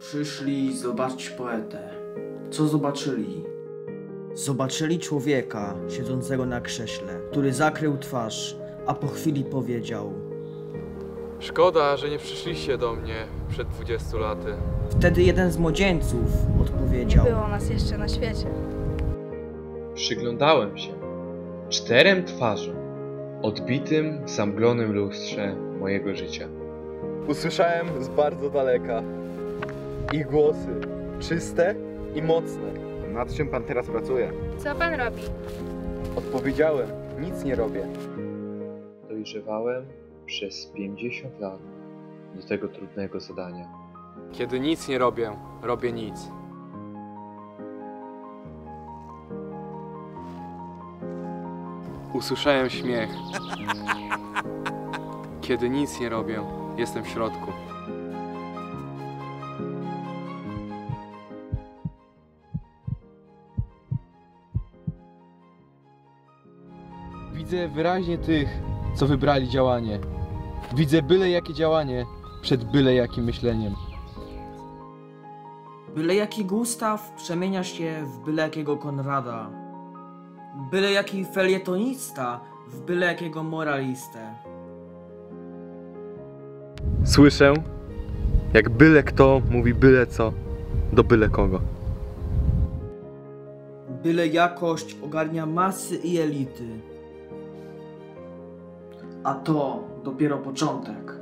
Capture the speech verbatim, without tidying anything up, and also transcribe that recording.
Przyszli zobaczyć poetę. Co zobaczyli? Zobaczyli człowieka siedzącego na krześle, który zakrył twarz, a po chwili powiedział: Szkoda, że nie przyszliście do mnie przed dwudziestu laty. Wtedy jeden z młodzieńców odpowiedział: Nie było nas jeszcze na świecie. Przyglądałem się czterem twarzom, odbitym w zamglonym lustrze mojego życia. Usłyszałem z bardzo daleka ich głosy, czyste i mocne. Nad czym pan teraz pracuje? Co pan robi? Odpowiedziałem, nic nie robię. Dojrzewałem przez pięćdziesiąt lat do tego trudnego zadania. Kiedy nic nie robię, robię nic. Usłyszałem śmiech. Kiedy nic nie robię, jestem w środku. Widzę wyraźnie tych, co wybrali działanie. Widzę byle jakie działanie przed byle jakim myśleniem. Byle jaki Gustaw przemienia się w byle jakiego Konrada. Byle jaki felietonista w byle jakiego moralistę. Słyszę, jak byle kto mówi byle co do byle kogo. Byle jakość ogarnia masy i elity. A to dopiero początek.